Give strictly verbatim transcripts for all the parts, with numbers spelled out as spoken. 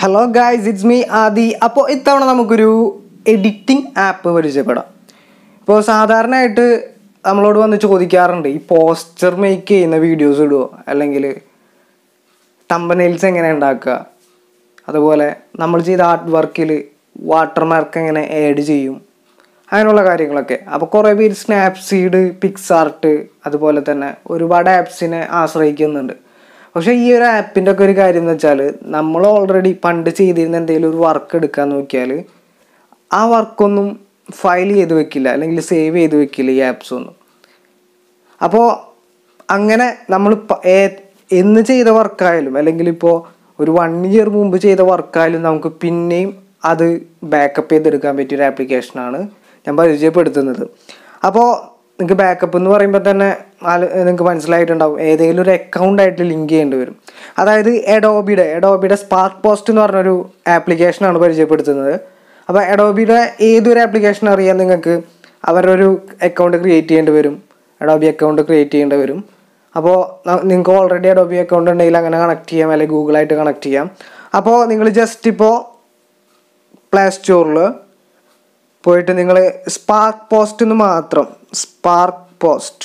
Hello guys, it's me Adi. അപ്പോൾ ഇത്തവണ നമുക്കൊരു എഡിറ്റിംഗ് ആപ്പ് പരിചയപ്പെടാം. ഇപ്പോൾ സാധാരണയായിട്ട് നമ്മളോട് വന്ന് ചോദിക്കാറുണ്ട്, ഈ പോസ്റ്റർ മേക്ക് ചെയ്യുന്ന വീഡിയോസ് ഇടുമോ, അല്ലെങ്കിൽ തമ്പനെയിൽസ് എങ്ങനെ ഉണ്ടാക്കുക, അതുപോലെ നമ്മൾ ചെയ്ത ആർട്ട് വർക്കിൽ വാട്ടർമാർക്ക് എങ്ങനെ ആഡ് ചെയ്യും, അങ്ങനെയുള്ള കാര്യങ്ങളൊക്കെ. അപ്പോൾ കുറേ പേര് സ്നാപ്സീഡ്, പിക്സാർട്ട്, അതുപോലെ തന്നെ ഒരുപാട് ആപ്സിനെ ആശ്രയിക്കുന്നുണ്ട്. പക്ഷേ ഈ ഒരു ആപ്പിൻ്റെ ഒക്കെ ഒരു കാര്യം എന്ന് വെച്ചാൽ, നമ്മൾ ഓൾറെഡി പണ്ട് ചെയ്തിരുന്ന എന്തെങ്കിലും ഒരു വർക്ക് എടുക്കാൻ നോക്കിയാൽ ആ വർക്കൊന്നും ഫയൽ ചെയ്ത് വെക്കില്ല, അല്ലെങ്കിൽ സേവ് ചെയ്ത് വെക്കില്ല ഈ ആപ്സ് ഒന്നും. അപ്പോൾ അങ്ങനെ നമ്മൾ എന്ന് ചെയ്ത വർക്കായാലും, അല്ലെങ്കിൽ ഇപ്പോൾ ഒരു വൺ ഇയർ മുമ്പ് ചെയ്ത വർക്കായാലും നമുക്ക് പിന്നെയും അത് ബാക്കപ്പ് ചെയ്തെടുക്കാൻ പറ്റിയൊരു ആപ്ലിക്കേഷനാണ് ഞാൻ പരിചയപ്പെടുത്തുന്നത്. അപ്പോൾ നിങ്ങൾക്ക് ബാക്കപ്പ് എന്ന് പറയുമ്പോൾ തന്നെ നിങ്ങൾക്ക് മനസ്സിലായിട്ടുണ്ടാവും, ഏതെങ്കിലും ഒരു അക്കൗണ്ടായിട്ട് ലിങ്ക് ചെയ്യേണ്ടി വരും. അതായത് എഡോബിയുടെ എഡോബിയുടെ സ്പാർക്ക് പോസ്റ്റ് എന്ന് പറഞ്ഞൊരു ആപ്ലിക്കേഷനാണ് പരിചയപ്പെടുത്തുന്നത്. അപ്പോൾ എഡോബിയുടെ ഏതൊരു ആപ്ലിക്കേഷൻ അറിയാൻ നിങ്ങൾക്ക് അവരുടെ ഒരു അക്കൗണ്ട് ക്രിയേറ്റ് ചെയ്യേണ്ടി വരും, എഡോബി അക്കൗണ്ട് ക്രിയേറ്റ് ചെയ്യേണ്ടി വരും. അപ്പോൾ നിങ്ങൾക്ക് ഓൾറെഡി എഡോബി അക്കൗണ്ട് ഉണ്ടെങ്കിൽ അങ്ങനെ കണക്ട് ചെയ്യാം, അല്ലെങ്കിൽ ഗൂഗിളായിട്ട് കണക്ട് ചെയ്യാം. അപ്പോൾ നിങ്ങൾ ജസ്റ്റ് ഇപ്പോൾ പ്ലേ സ്റ്റോറിൽ പോയിട്ട് നിങ്ങൾ സ്പാർക്ക് പോസ്റ്റ് എന്ന് മാത്രം സ്പാർക്ക് പോസ്റ്റ്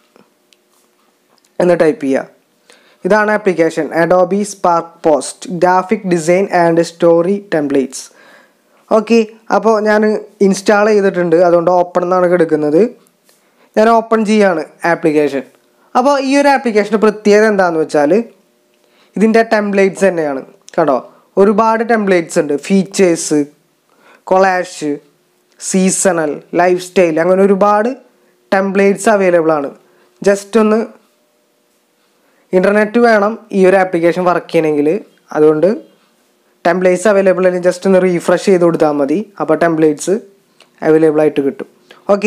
എന്ന് ടൈപ്പ് ചെയ്യുക. ഇതാണ് application, Adobe spark post graphic design and story templates. Okay, അപ്പോൾ ഞാൻ ഇൻസ്റ്റാൾ ചെയ്തിട്ടുണ്ട്, അതുകൊണ്ട് ഓപ്പൺ എന്നാണ് എടുക്കുന്നത്. ഞാൻ ഓപ്പൺ ചെയ്യാണ് ആപ്ലിക്കേഷൻ. അപ്പോൾ ഈ ഒരു ആപ്ലിക്കേഷൻ്റെ പ്രത്യേകത എന്താണെന്ന് വെച്ചാൽ, ഇതിൻ്റെ ടെംപ്ലേറ്റ്സ് തന്നെയാണ് കേട്ടോ. ഒരുപാട് ടെംപ്ലേറ്റ്സ് ഉണ്ട്, features, collage, seasonal, life style, അങ്ങനെ ഒരുപാട് ടെംപ്ലേറ്റ്സ് അവൈലബിൾ ആണ്. ജസ്റ്റ് ഒന്ന് ഇൻ്റർനെറ്റ് വേണം ഈ ഒരു ആപ്ലിക്കേഷൻ വർക്ക് ചെയ്യണമെങ്കിൽ, അതുകൊണ്ട് ടെംപ്ലേറ്റ്സ് അവൈലബിൾ അല്ലെങ്കിൽ ജസ്റ്റ് ഒന്ന് റീഫ്രഷ് ചെയ്ത് കൊടുത്താൽ മതി. അപ്പോൾ ടെംപ്ലേറ്റ്സ് അവൈലബിൾ ആയിട്ട് കിട്ടും. ഓക്കെ,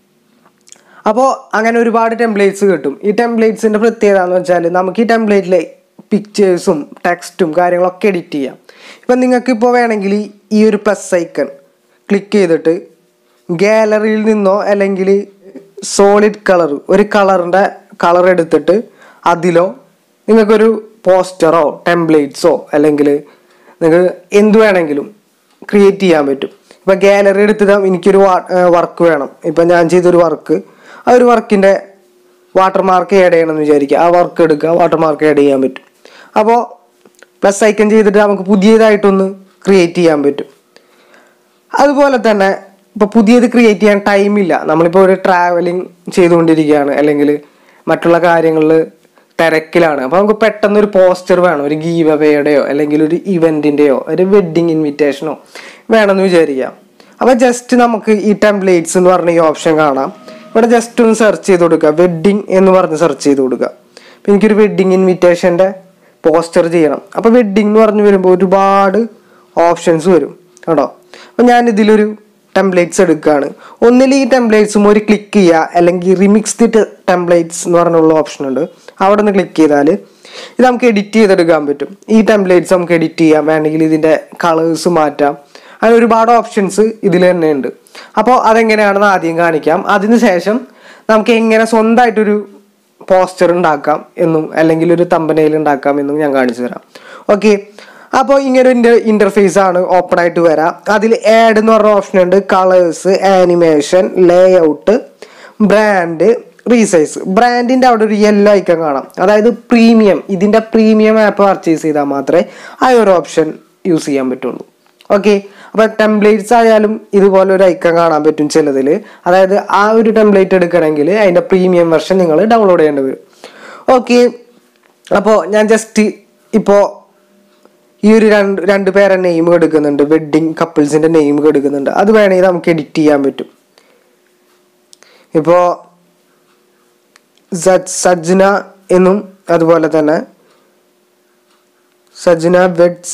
അപ്പോൾ അങ്ങനെ ഒരുപാട് ടെംപ്ലേറ്റ്സ് കിട്ടും. ഈ ടെംപ്ലേറ്റ്സിൻ്റെ പ്രത്യേകത എന്ന് വെച്ചാൽ, നമുക്ക് ഈ ടെംപ്ലേറ്റിലെ പിക്ചേഴ്സും ടെക്സ്റ്റും കാര്യങ്ങളൊക്കെ എഡിറ്റ് ചെയ്യാം. ഇപ്പം നിങ്ങൾക്കിപ്പോൾ വേണമെങ്കിൽ ഈ ഒരു പ്ലസ് ഐക്കൺ ക്ലിക്ക് ചെയ്തിട്ട് ഗാലറിയിൽ നിന്നോ അല്ലെങ്കിൽ സോളിഡ് കളർ, ഒരു കളറിൻ്റെ കളർ എടുത്തിട്ട് അതിലോ നിങ്ങൾക്കൊരു പോസ്റ്ററോ ടെംപ്ലേറ്റ്സോ അല്ലെങ്കിൽ നിങ്ങൾക്ക് എന്ത് വേണമെങ്കിലും ക്രിയേറ്റ് ചെയ്യാൻ പറ്റും. ഇപ്പം ഗാലറി എടുത്തിട്ട് എനിക്കൊരു വർക്ക് വേണം, ഇപ്പം ഞാൻ ചെയ്തൊരു വർക്ക്, ആ ഒരു വർക്കിൻ്റെ വാട്ടർമാർക്ക് ആഡ് ചെയ്യണമെന്ന് വിചാരിക്കുക. ആ വർക്ക് എടുക്കുക, വാട്ടർമാർക്ക് ആഡ് ചെയ്യാൻ പറ്റും. അപ്പോൾ പ്ലസ് ഐക്കൺ ചെയ്തിട്ട് നമുക്ക് പുതിയതായിട്ടൊന്ന് ക്രിയേറ്റ് ചെയ്യാൻ പറ്റും. അതുപോലെ തന്നെ ഇപ്പോൾ പുതിയത് ക്രിയേറ്റ് ചെയ്യാൻ ടൈമില്ല, നമ്മളിപ്പോൾ ഒരു ട്രാവലിംഗ് ചെയ്തുകൊണ്ടിരിക്കുകയാണ്, അല്ലെങ്കിൽ മറ്റുള്ള കാര്യങ്ങളിൽ തിരക്കിലാണ്. അപ്പോൾ നമുക്ക് പെട്ടെന്നൊരു പോസ്റ്റർ വേണം, ഒരു ഗീവ് അവേയുടെയോ അല്ലെങ്കിൽ ഒരു ഇവൻറ്റിൻ്റെയോ ഒരു വെഡ്ഡിങ് ഇൻവിറ്റേഷനോ വേണമെന്ന് വിചാരിക്കാം. അപ്പോൾ ജസ്റ്റ് നമുക്ക് ഈ ടെംപ്ലേറ്റ്സ് എന്ന് പറഞ്ഞ ഈ ഓപ്ഷൻ കാണാം. ഇവിടെ ജസ്റ്റ് ഒന്ന് സെർച്ച് ചെയ്ത് കൊടുക്കുക, വെഡ്ഡിങ് എന്ന് പറഞ്ഞ് സെർച്ച് ചെയ്ത് കൊടുക്കുക. അപ്പോൾ എനിക്കൊരു വെഡ്ഡിങ് ഇൻവിറ്റേഷൻ്റെ പോസ്റ്റർ ചെയ്യണം. അപ്പോൾ വെഡ്ഡിങ് എന്ന് പറഞ്ഞ് വരുമ്പോൾ ഒരുപാട് ഓപ്ഷൻസ് വരും കേട്ടോ. അപ്പോൾ ഞാൻ ഇതിലൊരു ടെംപ്ലേറ്റ്സ് എടുക്കുകയാണ്. ഒന്നിൽ ഈ ടെംപ്ലേറ്റ്സും ഒരു ക്ലിക്ക് ചെയ്യുക, അല്ലെങ്കിൽ റിമിക്സ് ദി ടെംപ്ലേറ്റ്സ് എന്ന് പറഞ്ഞുള്ള ഓപ്ഷൻ ഉണ്ട്, അവിടെ നിന്ന് ക്ലിക്ക് ചെയ്താൽ ഇത് നമുക്ക് എഡിറ്റ് ചെയ്തെടുക്കാൻ പറ്റും. ഈ ടെംപ്ലേറ്റ്സ് നമുക്ക് എഡിറ്റ് ചെയ്യാം, വേണമെങ്കിൽ ഇതിൻ്റെ കളേഴ്സ് മാറ്റാം, അങ്ങനെ ഒരുപാട് ഓപ്ഷൻസ് ഇതിൽ തന്നെ ഉണ്ട്. അപ്പോൾ അതെങ്ങനെയാണെന്ന് ആദ്യം കാണിക്കാം. അതിനുശേഷം നമുക്ക് എങ്ങനെ സ്വന്തമായിട്ടൊരു പോസ്റ്റർ ഉണ്ടാക്കാം എന്നും അല്ലെങ്കിൽ ഒരു തമ്പനെയിൽ ഉണ്ടാക്കാം എന്നും ഞാൻ കാണിച്ചു തരാം. ഓക്കെ, അപ്പോൾ ഇങ്ങനെ ഒരു ഇൻ്റർഫേസ് ആണ് ഓപ്പൺ ആയിട്ട് വരാം. അതിൽ ആഡ് എന്ന് പറഞ്ഞ ഓപ്ഷൻ ഉണ്ട്, colours, animation, layout, brand, resize. ബ്രാൻഡിൻ്റെ അവിടെ ഒരു യെല്ലോ ഐക്കൺ കാണാം, അതായത് പ്രീമിയം. ഇതിൻ്റെ പ്രീമിയം ആപ്പ് പർച്ചേസ് ചെയ്താൽ മാത്രമേ ആ ഒരു ഓപ്ഷൻ യൂസ് ചെയ്യാൻ പറ്റുള്ളൂ. ഓക്കെ, അപ്പോൾ ടെംപ്ലേറ്റ്സ് ആയാലും ഇതുപോലെ ഒരു ഐക്കൺ കാണാൻ പറ്റും ചിലതിൽ. അതായത് ആ ഒരു ടെംപ്ലേറ്റ് എടുക്കണമെങ്കിൽ അതിൻ്റെ പ്രീമിയം വെർഷൻ നിങ്ങൾ ഡൗൺലോഡ് ചെയ്യേണ്ടി വരും. ഓക്കെ, അപ്പോൾ ഞാൻ ജസ്റ്റ് ഇപ്പോൾ ഈ ഒരു രണ്ട് രണ്ട് പേരെ നെയിം എടുക്കുന്നുണ്ട്, വെഡ്ഡിങ് കപ്പിൾസിൻ്റെ നെയിം എടുക്കുന്നുണ്ട്. അത് വേണമെങ്കിൽ നമുക്ക് എഡിറ്റ് ചെയ്യാൻ പറ്റും. ഇപ്പോൾ സജ്ന എന്നും അതുപോലെ തന്നെ സജ്ന വെഡ്സ്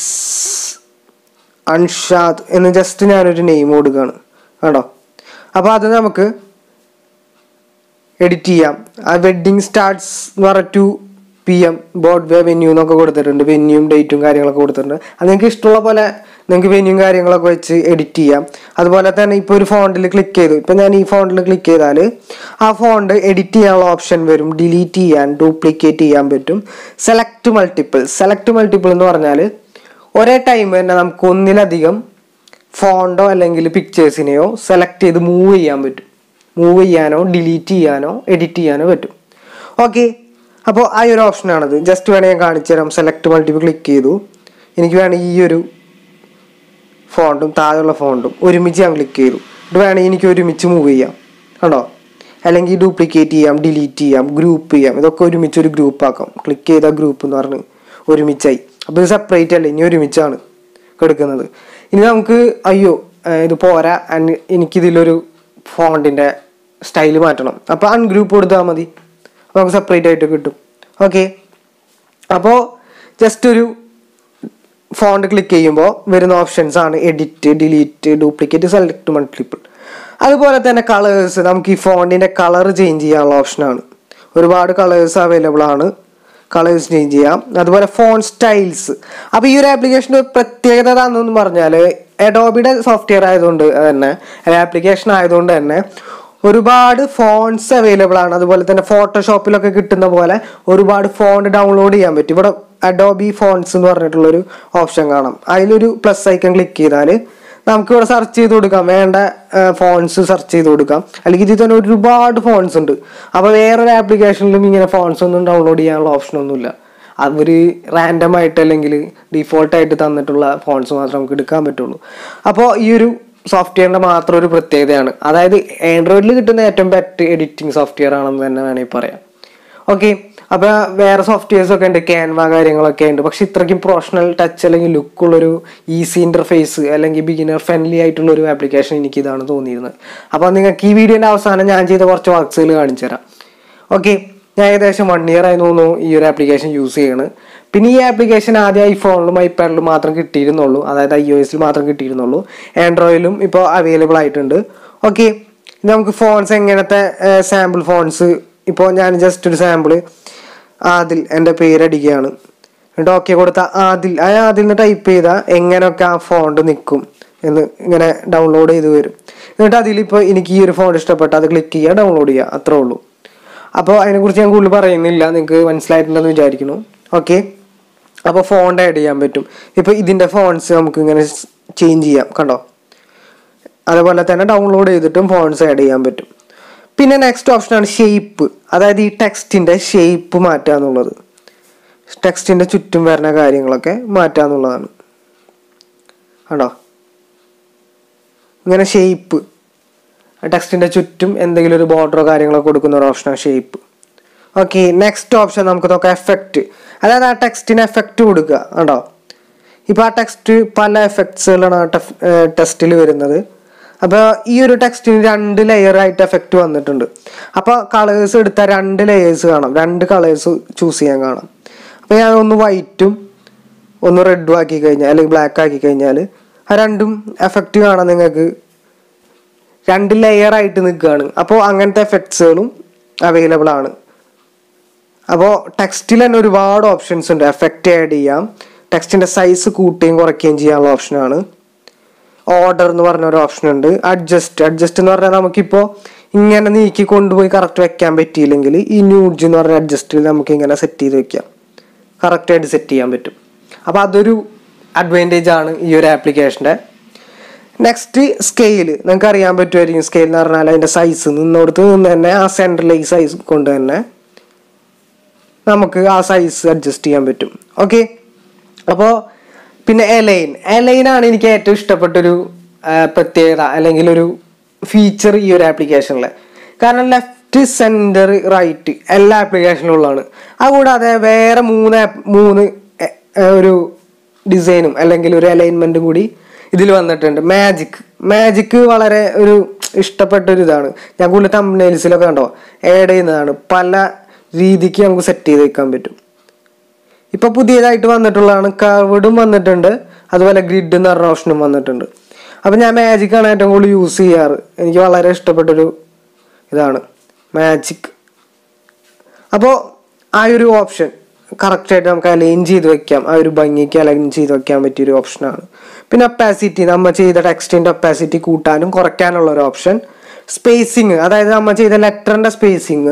അൻഷാദ് എന്ന് ജസ്റ്റ് ഞാനൊരു നെയിം കൊടുക്കുകയാണ് കേട്ടോ. അപ്പോൾ അത് നമുക്ക് എഡിറ്റ് ചെയ്യാം. ആ വെഡ്ഡിങ് സ്റ്റാർട്ട്സ് എന്ന് പറഞ്ഞ two PM Broadway venue വെന്യൂ എന്നൊക്കെ കൊടുത്തിട്ടുണ്ട്, വെന്യൂവും ഡേറ്റും കാര്യങ്ങളൊക്കെ കൊടുത്തിട്ടുണ്ട്. അത് നിങ്ങൾക്ക് ഇഷ്ടമുള്ള പോലെ നിങ്ങൾക്ക് വെന്യൂവും കാര്യങ്ങളൊക്കെ വെച്ച് എഡിറ്റ് ചെയ്യാം. അതുപോലെ തന്നെ ഇപ്പോൾ ഒരു ഫോണ്ടിൽ ക്ലിക്ക് ചെയ്തു, ഇപ്പം ഞാൻ ഈ ഫോണ്ടിൽ ക്ലിക്ക് ചെയ്താൽ ആ ഫോണ്ട് എഡിറ്റ് ചെയ്യാനുള്ള ഓപ്ഷൻ വരും, ഡിലീറ്റ് ചെയ്യാൻ, ഡ്യൂപ്ലിക്കേറ്റ് ചെയ്യാൻ പറ്റും. സെലക്ട് മൾട്ടിപ്പിൾ സെലക്ട് മൾട്ടിപ്പിൾ എന്ന് പറഞ്ഞാൽ ഒരേ ടൈം തന്നെ നമുക്ക് ഒന്നിലധികം ഫോണ്ടോ അല്ലെങ്കിൽ പിക്ചേഴ്സിനെയോ സെലക്ട് ചെയ്ത് മൂവ് ചെയ്യാൻ പറ്റും. മൂവ് ചെയ്യാനോ ഡിലീറ്റ് ചെയ്യാനോ എഡിറ്റ് ചെയ്യാനോ പറ്റും. ഓക്കെ, അപ്പോൾ ആ ഒരു ഓപ്ഷനാണത്. ജസ്റ്റ് വേണമെങ്കിൽ ഞാൻ കാണിച്ചു തരാം. സെലക്ട് മൾട്ടിപ്പിൾ ക്ലിക്ക് ചെയ്തു. എനിക്ക് വേണമെങ്കിൽ ഈ ഒരു ഫോണ്ടും താഴെയുള്ള ഫോണ്ടും ഒരുമിച്ച് ഞാൻ ക്ലിക്ക് ചെയ്തു. ഇത് വേണമെങ്കിൽ എനിക്ക് ഒരുമിച്ച് മൂവ് ചെയ്യാം, കണ്ടോ? അല്ലെങ്കിൽ ഡ്യൂപ്ലിക്കേറ്റ് ചെയ്യാം, ഡിലീറ്റ് ചെയ്യാം, ഗ്രൂപ്പ് ചെയ്യാം. ഇതൊക്കെ ഒരുമിച്ച് ഒരു ഗ്രൂപ്പ് ആക്കാം. ക്ലിക്ക് ചെയ്ത ഗ്രൂപ്പ് എന്ന് പറഞ്ഞ് ഒരുമിച്ചായി. അപ്പോൾ ഇത് സെപ്പറേറ്റ് അല്ല, ഇനി ഒരുമിച്ചാണ് കൊടുക്കുന്നത്. ഇനി നമുക്ക് അയ്യോ ഇത് പോരാ, എനിക്കിതിലൊരു ഫോണ്ടിൻ്റെ സ്റ്റൈല് മാറ്റണം, അപ്പോൾ അൺഗ്രൂപ്പ് കൊടുത്താൽ മതി. അപ്പോൾ നമുക്ക് സെപ്പറേറ്റ് ആയിട്ട് കിട്ടും. ഓക്കെ, അപ്പോൾ ജസ്റ്റ് ഒരു ഫോണ്ട് ക്ലിക്ക് ചെയ്യുമ്പോൾ വരുന്ന ഓപ്ഷൻസ് ആണ് edit, delete, duplicate, select multiple. അതുപോലെ തന്നെ കളേഴ്സ്, നമുക്ക് ഈ ഫോണ്ടിൻ്റെ കളർ ചേഞ്ച് ചെയ്യാനുള്ള ഓപ്ഷനാണ്. ഒരുപാട് കളേഴ്സ് അവൈലബിൾ ആണ്, കളേഴ്സ് ചേഞ്ച് ചെയ്യാം. അതുപോലെ ഫോൺ സ്റ്റൈൽസ്. അപ്പോൾ ഈ ഒരു ആപ്ലിക്കേഷൻ്റെ പ്രത്യേകത എന്താണെന്ന് പറഞ്ഞാൽ അഡോബിയുടെ സോഫ്റ്റ്വെയർ ആയതുകൊണ്ട് തന്നെ, ആപ്ലിക്കേഷൻ ആയതുകൊണ്ട് തന്നെ ഒരുപാട് ഫോൺസ് അവൈലബിൾ ആണ്. അതുപോലെ തന്നെ ഫോട്ടോഷോപ്പിലൊക്കെ കിട്ടുന്ന പോലെ ഒരുപാട് ഫോണ്ട് ഡൗൺലോഡ് ചെയ്യാൻ പറ്റും. ഇവിടെ അഡോബി ഫോൺസ് എന്ന് പറഞ്ഞിട്ടുള്ളൊരു ഓപ്ഷൻ കാണാം. അതിലൊരു പ്ലസ് ഐക്കൺ ക്ലിക്ക് ചെയ്താൽ നമുക്ക് ഇവിടെ സെർച്ച് ചെയ്ത് കൊടുക്കാം, വേണ്ട ഫോൺസ് സെർച്ച് ചെയ്ത് കൊടുക്കാം. അല്ലെങ്കിൽ ഇതിൽ തന്നെ ഒരുപാട് ഫോൺസ് ഉണ്ട്. അപ്പോൾ വേറൊരു ആപ്ലിക്കേഷനിലും ഇങ്ങനെ ഫോൺസ് ഒന്നും ഡൗൺലോഡ് ചെയ്യാനുള്ള ഓപ്ഷനൊന്നുമില്ല. അവർ റാൻഡം ആയിട്ട് അല്ലെങ്കിൽ ഡിഫോൾട്ടായിട്ട് തന്നിട്ടുള്ള ഫോൺസ് മാത്രമേ നമുക്ക് എടുക്കാൻ പറ്റുള്ളൂ. അപ്പോൾ ഈ ഒരു സോഫ്റ്റ്വെയറിൻ്റെ മാത്രം ഒരു പ്രത്യേകതയാണ്. അതായത് ആൻഡ്രോയിഡിൽ കിട്ടുന്ന ഏറ്റവും ബെറ്റർ എഡിറ്റിംഗ് സോഫ്റ്റ്വെയർ ആണെന്ന് തന്നെ വേണമെങ്കിൽ പറയാം. ഓക്കെ, അപ്പോൾ വേറെ സോഫ്റ്റ്വെയർസ് ഒക്കെ ഉണ്ട്, ക്യാൻവ കാര്യങ്ങളൊക്കെ ഉണ്ട്. പക്ഷെ ഇത്രയ്ക്കും പ്രൊഫഷണൽ ടച്ച് അല്ലെങ്കിൽ ലുക്കുള്ളൊരു ഈസി ഇൻ്റർഫേസ് അല്ലെങ്കിൽ ബിഗിനർ ഫ്രണ്ട്ലി ആയിട്ടുള്ള ഒരു ആപ്ലിക്കേഷൻ എനിക്ക് ഇതാണ് തോന്നിയിരുന്നത്. അപ്പോൾ നിങ്ങൾക്ക് ഈ വീഡിയോൻ്റെ അവസാനം ഞാൻ ചെയ്ത കുറച്ച് വർക്ക്സുകൾ കാണിച്ചു തരാം. ഓക്കെ, ഞാൻ ഏകദേശം വൺ ഇയർ ആയി തോന്നുന്നു ഈ ഒരു ആപ്ലിക്കേഷൻ യൂസ് ചെയ്യണം. പിന്നെ ഈ ആപ്ലിക്കേഷൻ ആദ്യം ഐഫോണിലും ഐപാഡിലും മാത്രം കിട്ടിയിരുന്നുള്ളൂ, അതായത് ഐ ഒ എസിൽ മാത്രം കിട്ടിയിരുന്നുള്ളൂ. ആൻഡ്രോയിഡിലും ഇപ്പോൾ അവൈലബിൾ ആയിട്ടുണ്ട്. ഓക്കെ, നമുക്ക് ഫോൺസ് എങ്ങനത്തെ സാമ്പിൾ ഫോൺസ്, ഇപ്പോൾ ഞാൻ ജസ്റ്റ് ഒരു സാമ്പിൾ ആദിൽ എൻ്റെ പേരടിക്കുകയാണ്. എന്നിട്ട് ഓക്കെ കൊടുത്താൽ ആദിൽ ആ ആദിൽ നിന്ന് ടൈപ്പ് ചെയ്താൽ എങ്ങനെയൊക്കെ ആ ഫോണ്ട് നിൽക്കും എന്ന് ഇങ്ങനെ ഡൗൺലോഡ് ചെയ്ത് വരും. എന്നിട്ട് അതിലിപ്പോൾ എനിക്ക് ഈ ഒരു ഫോണ്ട് ഇഷ്ടപ്പെട്ട അത് ക്ലിക്ക് ചെയ്യുക, ഡൗൺലോഡ് ചെയ്യുക, അത്രേ ഉള്ളൂ. അപ്പോൾ അതിനെക്കുറിച്ച് ഞാൻ കൂടുതൽ പറയുന്നില്ല, നിങ്ങൾക്ക് മനസ്സിലായിട്ടുണ്ടെന്ന് വിചാരിക്കുന്നു. ഓക്കെ, അപ്പോൾ ഫോണ്ട് ആഡ് ചെയ്യാൻ പറ്റും. ഇപ്പോൾ ഇതിൻ്റെ ഫോൺസ് നമുക്ക് ഇങ്ങനെ ചേഞ്ച് ചെയ്യാം, കണ്ടോ? അതുപോലെ തന്നെ ഡൗൺലോഡ് ചെയ്തിട്ടും ഫോൺസ് ആഡ് ചെയ്യാൻ പറ്റും. പിന്നെ നെക്സ്റ്റ് ഓപ്ഷനാണ് ഷേപ്പ്. അതായത് ഈ ടെക്സ്റ്റിൻ്റെ ഷേപ്പ് മാറ്റുക എന്നുള്ളത്, ടെക്സ്റ്റിൻ്റെ ചുറ്റും വരുന്ന കാര്യങ്ങളൊക്കെ മാറ്റുക എന്നുള്ളതാണ്. കണ്ടോ? ഇങ്ങനെ ഷേപ്പ്, ടെക്സ്റ്റിൻ്റെ ചുറ്റും എന്തെങ്കിലും ഒരു ബോർഡറോ കാര്യങ്ങളോ കൊടുക്കുന്ന ഒരു ഓപ്ഷനാണ് ഷേപ്പ്. ഓക്കെ, നെക്സ്റ്റ് ഓപ്ഷൻ നമുക്ക് നോക്കാം എഫക്റ്റ്. അതായത് ആ ടെക്സ്റ്റിന് എഫക്റ്റ് കൊടുക്കുക. കണ്ടോ? ഇപ്പോൾ ആ ടെക്സ്റ്റ് പല എഫക്ട്സുകളാണ് ആ ടെഫ് ടെക്സ്റ്റിൽ വരുന്നത്. അപ്പോൾ ഈ ഒരു ടെക്സ്റ്റിന് രണ്ട് ലെയർ ആയിട്ട് എഫക്റ്റ് വന്നിട്ടുണ്ട്. അപ്പോൾ കളേഴ്സ് എടുത്താൽ രണ്ട് ലെയേഴ്സ് കാണാം, രണ്ട് കളേഴ്സ് ചൂസ് ചെയ്യാൻ കാണാം. അപ്പോൾ ഞാൻ ഒന്ന് വൈറ്റും ഒന്ന് റെഡും ആക്കി കഴിഞ്ഞാൽ അല്ലെങ്കിൽ ബ്ലാക്ക് ആക്കി കഴിഞ്ഞാൽ ആ രണ്ടും എഫക്റ്റ് കാണാൻ നിങ്ങൾക്ക് രണ്ട് ലെയർ ആയിട്ട് നിൽക്കുകയാണ്. അപ്പോൾ അങ്ങനത്തെ എഫക്ട്സുകളും അവൈലബിൾ ആണ്. അപ്പോൾ ടെക്സ്റ്റിൽ തന്നെ ഒരുപാട് ഓപ്ഷൻസ് ഉണ്ട്. എഫക്റ്റ് ആഡ് ചെയ്യാം, ടെക്സ്റ്റിൻ്റെ സൈസ് കൂട്ടുകയും കുറയ്ക്കുകയും ചെയ്യാനുള്ള ഓപ്ഷനാണ്. ഓർഡർ എന്ന് പറഞ്ഞ ഒരു ഓപ്ഷൻ ഉണ്ട്. അഡ്ജസ്റ്റ് അഡ്ജസ്റ്റ് എന്ന് പറഞ്ഞാൽ നമുക്കിപ്പോൾ ഇങ്ങനെ നീക്കി കൊണ്ടുപോയി കറക്റ്റ് വെക്കാൻ പറ്റിയില്ലെങ്കിൽ ഈ ന്യൂഡ്ജ് എന്ന് പറഞ്ഞ അഡ്ജസ്റ്റിൽ നമുക്ക് ഇങ്ങനെ സെറ്റ് ചെയ്ത് വെക്കാം, കറക്റ്റായിട്ട് സെറ്റ് ചെയ്യാൻ പറ്റും. അപ്പോൾ അതൊരു അഡ്വാൻറ്റേജ് ആണ് ഈ ഒരു ആപ്ലിക്കേഷൻ്റെ. നെക്സ്റ്റ് സ്കെയിൽ, നിങ്ങൾക്ക് അറിയാൻ പറ്റുമായിരിക്കും. സ്കെയിൽ എന്ന് പറഞ്ഞാൽ അതിൻ്റെ സൈസ് നിന്നോടത്ത് നിന്ന് തന്നെ ആ സെൻട്രൽ സൈസ് കൊണ്ട് തന്നെ നമുക്ക് ആ സൈസ് അഡ്ജസ്റ്റ് ചെയ്യാൻ പറ്റും. ഓക്കെ, അപ്പോൾ പിന്നെ എലൈൻ എലൈനാണ് എനിക്ക് ഏറ്റവും ഇഷ്ടപ്പെട്ടൊരു പ്രത്യേകത അല്ലെങ്കിൽ ഒരു ഫീച്ചർ ഈ ഒരു ആപ്ലിക്കേഷനിൽ. കാരണം ലെഫ്റ്റ് സെൻറ്റർ റൈറ്റ് എല്ലാ ആപ്ലിക്കേഷനിലും ഉള്ളതാണ്. അതുകൂടാതെ വേറെ മൂന്ന് മൂന്ന് ഒരു ഡിസൈനും അല്ലെങ്കിൽ ഒരു അലൈൻമെൻറ്റും കൂടി ഇതിൽ വന്നിട്ടുണ്ട്. മാജിക് മാജിക് വളരെ ഒരു ഇഷ്ടപ്പെട്ടൊരു ഇതാണ്. ഞാൻ കൂടുതൽ തംബ്നെയിൽസിലൊക്കെ കണ്ടോ ആഡ് ചെയ്യുന്നതാണ്. പല രീതിക്ക് നമുക്ക് സെറ്റ് ചെയ്ത് വെക്കാൻ പറ്റും. ഇപ്പോൾ പുതിയതായിട്ട് വന്നിട്ടുള്ളതാണ്. കർവ്ഡും വന്നിട്ടുണ്ട്, അതുപോലെ ഗ്രിഡ് എന്ന് പറഞ്ഞ ഓപ്ഷനും വന്നിട്ടുണ്ട്. അപ്പോൾ ഞാൻ മാജിക്കാണ് ഏറ്റവും കൂടുതൽ യൂസ് ചെയ്യാറ്. എനിക്ക് വളരെ ഇഷ്ടപ്പെട്ടൊരു ഇതാണ് മാജിക്. അപ്പോൾ ആ ഒരു ഓപ്ഷൻ കറക്റ്റായിട്ട് നമുക്ക് അലൈൻ ചെയ്ത് വെക്കാം, ആ ഒരു ഭംഗിക്ക് അലൈൻ ചെയ്ത് വെക്കാൻ പറ്റിയൊരു ഓപ്ഷനാണ്. പിന്നെ ഒപ്പാസിറ്റി, നമ്മൾ ചെയ്ത ടെക്സ്റ്റിൻ്റെ ഒപ്പാസിറ്റി കൂട്ടാനും കുറയ്ക്കാനുള്ള ഒരു ഓപ്ഷൻ. സ്പേസിങ്, അതായത് നമ്മൾ ചെയ്ത ലെറ്ററിൻ്റെ സ്പേസിങ്,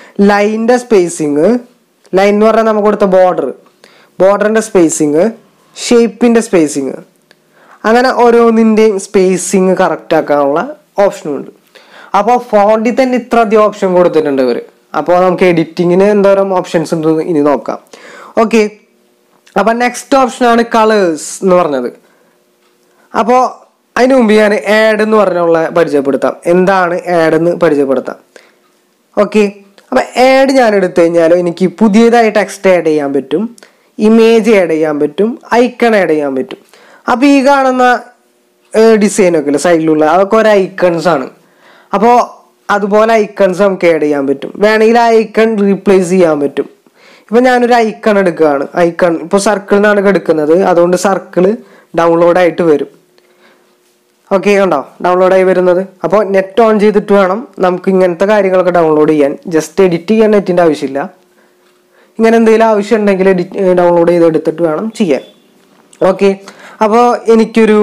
ലൈനിൻ്റെ സ്പേസിങ്, ലൈൻ എന്ന് പറഞ്ഞാൽ നമുക്ക് കൊടുത്ത ബോർഡർ ബോർഡറിൻ്റെ സ്പേസിങ്, ഷേപ്പിൻ്റെ സ്പേസിങ്, അങ്ങനെ ഓരോന്നിൻ്റെയും സ്പേസിങ് കറക്റ്റ് ആക്കാനുള്ള ഓപ്ഷനുണ്ട്. അപ്പോൾ ഫോണ്ടിൽ തന്നെ ഇത്ര അധികം ഓപ്ഷൻ കൊടുത്തിട്ടുണ്ട് ഇവർ. അപ്പോൾ നമുക്ക് എഡിറ്റിങ്ങിന് എന്തോരം ഓപ്ഷൻസ് ഉണ്ട് ഇനി നോക്കാം. ഓക്കെ, അപ്പം നെക്സ്റ്റ് ഓപ്ഷനാണ് കളേഴ്സ് എന്ന് പറഞ്ഞത്. അപ്പോൾ അതിന് മുമ്പ് ഞാൻ ആഡ് എന്ന് പറഞ്ഞുള്ള പരിചയപ്പെടുത്താം. എന്താണ് ആഡ് എന്ന് പരിചയപ്പെടുത്താം. ഓക്കെ, അപ്പോൾ ആഡ് ഞാൻ എടുത്തു കഴിഞ്ഞാൽ എനിക്ക് പുതിയതായി ടെക്സ്റ്റ് ആഡ് ചെയ്യാൻ പറ്റും, ഇമേജ് ആഡ് ചെയ്യാൻ പറ്റും, ഐക്കൺ ആഡ് ചെയ്യാൻ പറ്റും. അപ്പോൾ ഈ കാണുന്ന ഡിസൈനൊക്കെ ഇല്ല സൈഡിലുള്ള, അതൊക്കെ ഒരു ഐക്കൺസ് ആണ്. അപ്പോൾ അതുപോലെ ഐക്കൺസ് നമുക്ക് ആഡ് ചെയ്യാൻ പറ്റും. വേണമെങ്കിൽ ആ ഐക്കൺ റീപ്ലേസ് ചെയ്യാൻ പറ്റും. ഇപ്പം ഞാനൊരു ഐക്കൺ എടുക്കുകയാണ്. ഐക്കൺ ഇപ്പോൾ സർക്കിളിൽ നിന്നാണ് എടുക്കുന്നത്, അതുകൊണ്ട് സർക്കിൾ ഡൗൺലോഡായിട്ട് വരും. ഓക്കെ, കണ്ടോ ഡൗൺലോഡായി വരുന്നത്. അപ്പോൾ നെറ്റ് ഓൺ ചെയ്തിട്ട് വേണം നമുക്ക് ഇങ്ങനത്തെ കാര്യങ്ങളൊക്കെ ഡൗൺലോഡ് ചെയ്യാൻ. ജസ്റ്റ് എഡിറ്റ് ചെയ്യാൻ നെറ്റിൻ്റെ ആവശ്യമില്ല. ഇങ്ങനെ എന്തെങ്കിലും ആവശ്യം ഉണ്ടെങ്കിൽ എഡിറ്റ് ഡൗൺലോഡ് ചെയ്ത് എടുത്തിട്ട് വേണം ചെയ്യാൻ. ഓക്കെ, അപ്പോൾ എനിക്കൊരു